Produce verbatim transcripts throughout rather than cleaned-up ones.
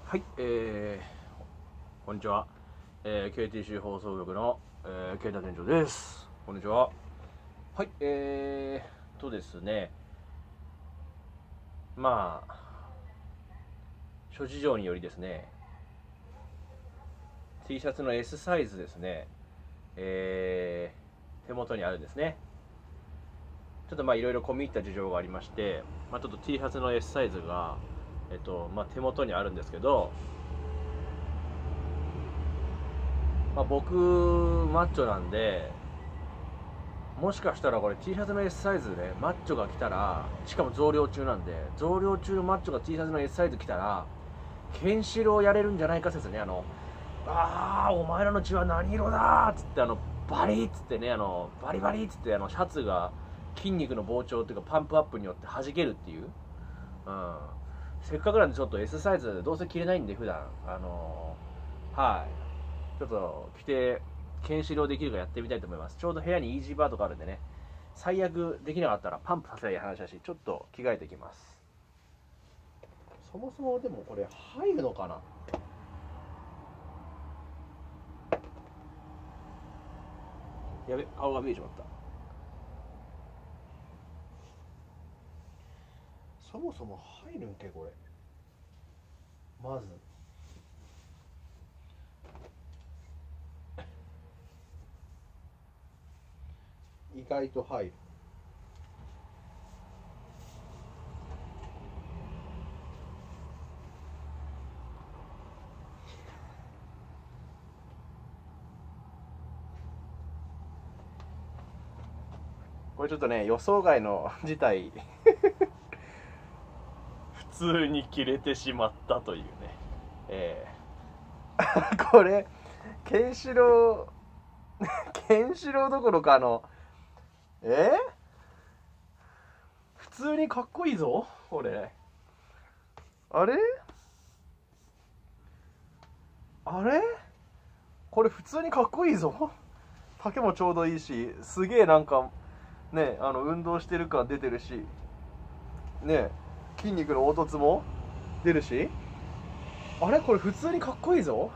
はい、えー、こんにちは、えー、ケーティーシー 放送局の、えー、ケイタ店長です。こんにちは。はい、えーとですね、まあ、諸事情によりですね、T シャツの S サイズですね、えー、手元にあるんですね。ちょっとまあいろいろ込み入った事情がありまして、まあ、ちょっと T シャツの S サイズが、えっとまあ、手元にあるんですけど、まあ、僕マッチョなんで、もしかしたらこれ T シャツの S サイズでマッチョが来たら、しかも増量中なんで、増量中のマッチョが T シャツの S サイズ来たらケンシロウやれるんじゃないか説ね。あのあーお前らの血は何色だーっつって、あのバリーっつってね、あのバリバリっつって、あのシャツが筋肉の膨張っていうかパンプアップによって弾けるっていう、うん、せっかくなんでちょっと S サイズどうせ着れないんで普段あのー、はいちょっと着てケンシロウできるかやってみたいと思います。ちょうど部屋にイージーバーとかあるんでね、最悪できなかったらパンプさせりゃいい話だし、ちょっと着替えてきます。そもそもでもこれ入るのかな。やべ、顔が見えちまった。そもそも入るんけこれ。まず意外と入る。これちょっとね、予想外の事態普通に切れてしまったというね、えー、これケンシロウケンシロウどころか、あのえー、普通にかっこいいぞこれ。あれあれこれ普通にかっこいいぞ。丈もちょうどいいし、すげえなんかね、あの運動してる感出てるしね、筋肉の凹凸も出るし、あれこれ普通にかっこいいぞ。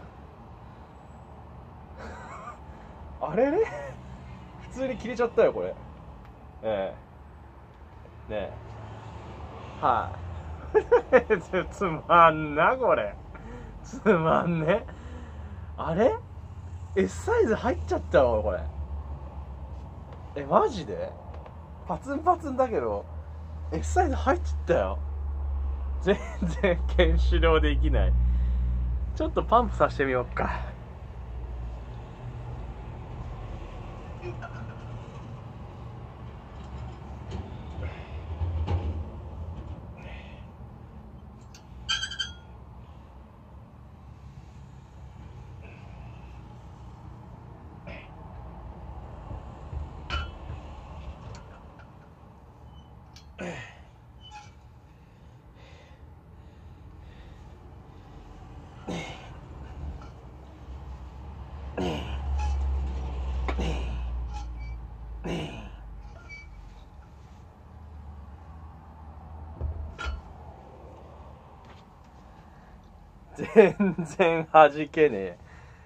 あれれ普通に切れちゃったよこれ。ええねえ、はい、つまんなこれ、つまんね。あれ S サイズ入っちゃったわこれ。えマジでパツンパツンだけど S サイズ入っちゃったよ。全然ケンシロウできない。ちょっとパンプさせてみようか。全然弾けねえ。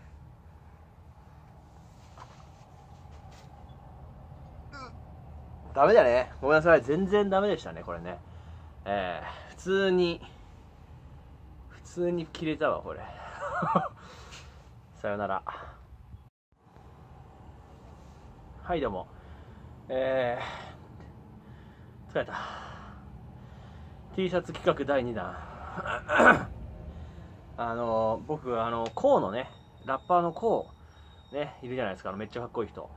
ダメだね、ごめんなさい、全然ダメでしたねこれね。えー、普通に普通に切れたわこれさよなら。はいどうも、えー、疲れた。 T シャツ企画だいにだんあの僕あのコウのね、ラッパーのコウねいるじゃないですか、あのめっちゃかっこいい人。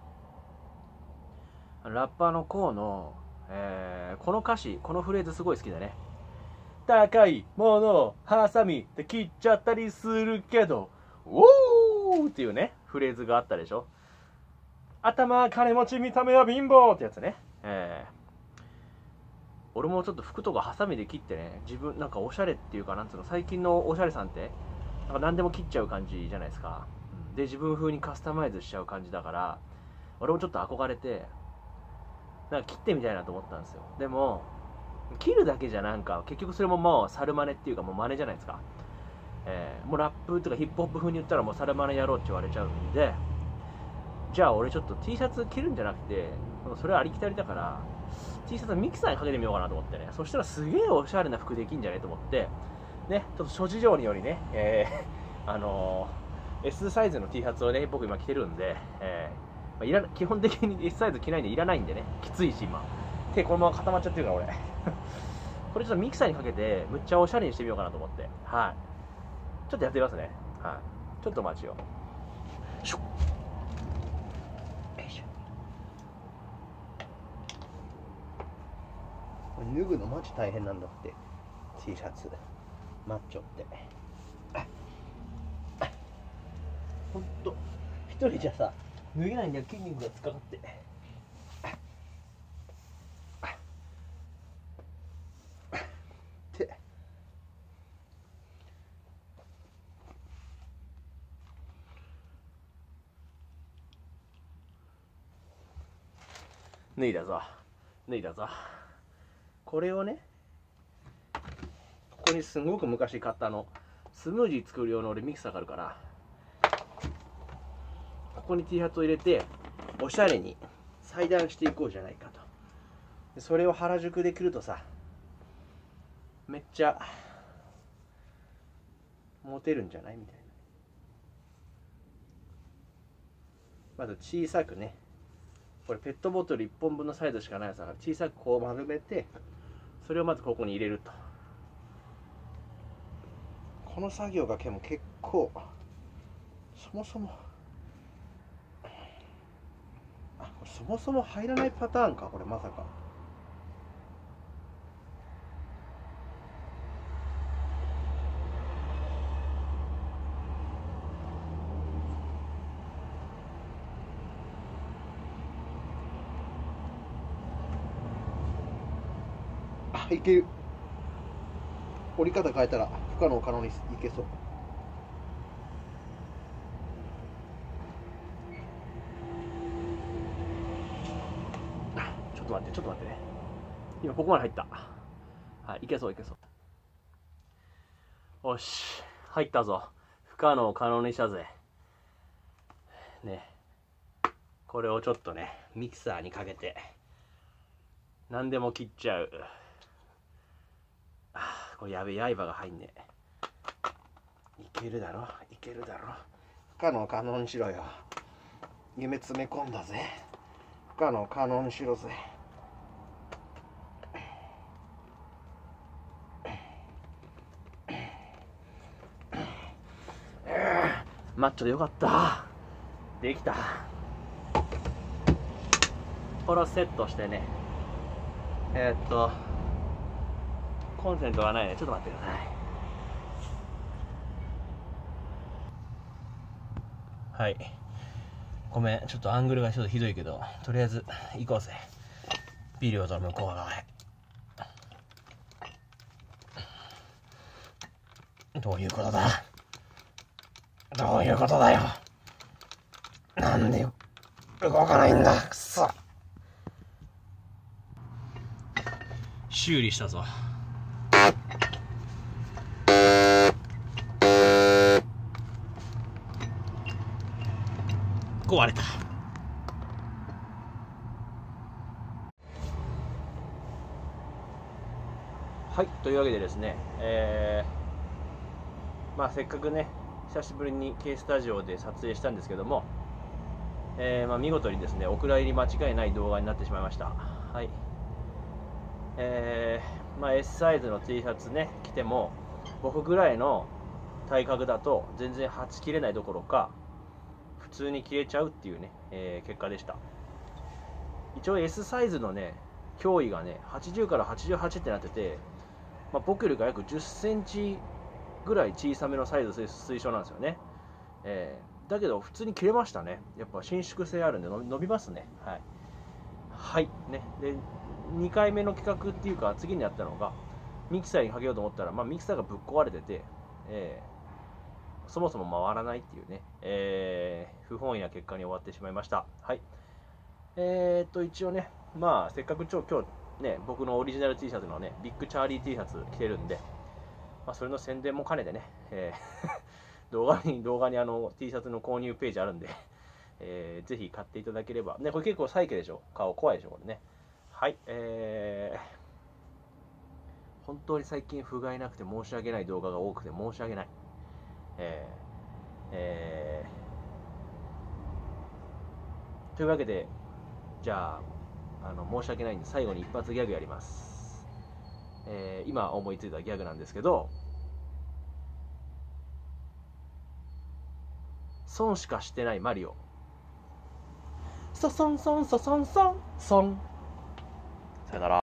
ラッパーのコウの、えー、この歌詞、このフレーズすごい好きでね。高いものをハサミで切っちゃったりするけどウォーっていうねフレーズがあったでしょ。頭金持ち見た目は貧乏ってやつね。えー俺もちょっと服とかハサミで切ってね、自分なんかおしゃれっていうか、なんつうの、最近のおしゃれさんってなんか何でも切っちゃう感じじゃないですか。で自分風にカスタマイズしちゃう感じだから、俺もちょっと憧れてなんか切ってみたいなと思ったんですよ。でも切るだけじゃなんか結局それももう猿真似っていうかもう真似じゃないですか。 えー、もうラップとかヒップホップ風に言ったらもうサルマネ野郎って言われちゃうんで、じゃあ俺ちょっと T シャツ着るんじゃなくて、それはありきたりだから T シャツミキサーにかけてみようかなと思ってね。そしたらすげえおしゃれな服できんじゃねえと思ってね、ちょっと諸事情によりね、えー、あのー、S サイズの T シャツをね僕今着てるんで、えーまあ、いら基本的に S サイズ着ないんでいらないんでね、きついし今手このまま固まっちゃってるから俺これちょっとミキサーにかけてむっちゃおしゃれにしてみようかなと思って、はい、ちょっとやってみますね。はい、ちょっとお待ちを。しょ脱ぐのマジ大変なんだって T シャツマッチョって。ほんと一人じゃさ脱げないんだよ、筋肉がつかかってって脱いだぞ脱いだぞ。これをね、ここにすごく昔買ったあのスムージー作る用の俺ミキサーがあるから、ここに T シャツを入れておしゃれに裁断していこうじゃないかと。でそれを原宿で着るとさ、めっちゃモテるんじゃないみたいな。まず小さくね、これペットボトルいっぽんぶんのサイズしかないやつだから小さくこう丸めて、それをまずここに入れると。この作業がけも結構、そもそもあこれそもそも入らないパターンか、これまさか。 あ、いける。折り方変えたら不可能可能にいけそう。 ちょっと待ってちょっと待ってね、今ここまで入った。はい、いけそういけそう。よし入ったぞ。不可能を可能にしたぜね。これをちょっとねミキサーにかけて何でも切っちゃう。あこれやべえ、刃が入んねえ。いけるだろいけるだろ。 不可能可能にしろよ。夢詰め込んだぜ。不可能可能にしろぜ。 マッチョでよかった。できた。これをセットしてね、えー、っとコンセントがないね。ちょっと待ってください。はい、ごめんちょっとアングルがちょっとひどいけど、とりあえず行こうぜ。ビデオと向こう側へ。どういうことだどういうことだよ。なんで動かないんだ。くそ。修理したぞ。壊れた。はい、というわけでですね、えー、まあせっかくね久しぶりに K スタジオで撮影したんですけども、えーまあ、見事にですねお蔵入り間違いない動画になってしまいました。はい、えーまあ、S サイズの T シャツね着ても僕ぐらいの体格だと全然はち切れないどころか普通に切れちゃうっていうね、えー、結果でした。一応 S サイズのね胸囲がねはちじゅうからはちじゅうはちってなってて、まあ、僕よりが約じゅっセンチぐらい小さめのサイズ推奨なんですよね。えー、だけど普通に切れましたね。やっぱ伸縮性あるんで伸びますね。はい、はいね、でにかいめの企画っていうか次にやったのがミキサーにかけようと思ったら、まあ、ミキサーがぶっ壊れてて、えー、そもそも回らないっていうね、えー、不本意な結果に終わってしまいました。はい、えー、っと一応ね、まあせっかく今日今日ね僕のオリジナル T シャツのねビッグチャーリー T シャツ着てるんで、 まあ、それの宣伝も兼ねてね、えー、動画に動画にあの T シャツの購入ページあるんで、えー、ぜひ買っていただければ。ね、これ結構サイケでしょ、顔怖いでしょ、これね。はい、えー、本当に最近不甲斐なくて申し訳ない動画が多くて申し訳ない。えー、えー、というわけで、じゃあ、あの申し訳ないんで最後に一発ギャグやります。えー、今思いついたギャグなんですけど、損しかしてないマリオ。ソソンソンソソンソンソン。さよなら。